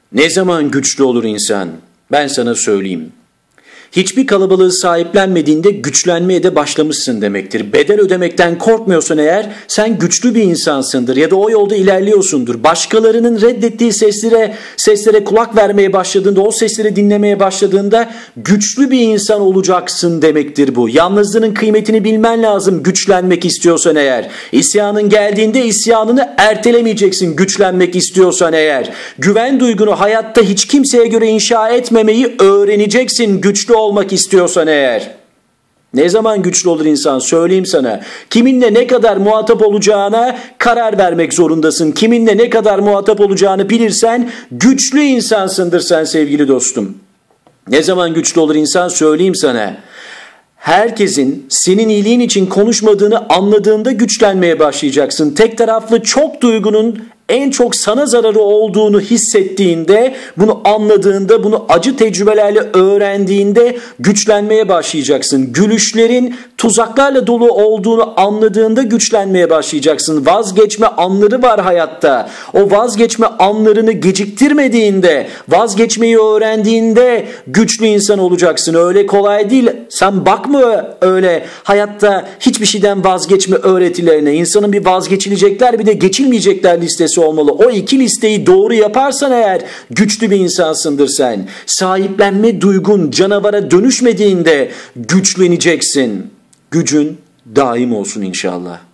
Ne zaman güçlü olur insan? Ben sana söyleyeyim. Hiçbir kalabalığı sahiplenmediğinde güçlenmeye de başlamışsın demektir. Bedel ödemekten korkmuyorsan eğer sen güçlü bir insansındır ya da o yolda ilerliyorsundur. Başkalarının reddettiği seslere kulak vermeye başladığında, o sesleri dinlemeye başladığında güçlü bir insan olacaksın demektir bu. Yalnızlığın kıymetini bilmen lazım güçlenmek istiyorsan eğer. İsyanın geldiğinde isyanını ertelemeyeceksin güçlenmek istiyorsan eğer. Güven duygunu hayatta hiç kimseye göre inşa etmemeyi öğreneceksin güçlü olmak istiyorsan eğer. Ne zaman güçlü olur insan? Söyleyeyim sana. Kiminle ne kadar muhatap olacağına karar vermek zorundasın. Kiminle ne kadar muhatap olacağını bilirsen güçlü insansındır sen sevgili dostum. Ne zaman güçlü olur insan? Söyleyeyim sana. Herkesin senin iyiliğin için konuşmadığını anladığında güçlenmeye başlayacaksın. Tek taraflı çok duygunun en çok sana zararı olduğunu hissettiğinde, bunu anladığında, bunu acı tecrübelerle öğrendiğinde güçlenmeye başlayacaksın. Gülüşlerin tuzaklarla dolu olduğunu anladığında güçlenmeye başlayacaksın. Vazgeçme anları var hayatta. O vazgeçme anlarını geciktirmediğinde, vazgeçmeyi öğrendiğinde güçlü insan olacaksın. Öyle kolay değil. Sen bakma öyle hayatta hiçbir şeyden vazgeçme öğretilerine. İnsanın bir vazgeçilecekler bir de geçilmeyecekler listesi olmalı. O iki listeyi doğru yaparsan eğer güçlü bir insansındır sen. Sahiplenme duygun canavara dönüşmediğinde güçleneceksin. Gücün daim olsun inşallah.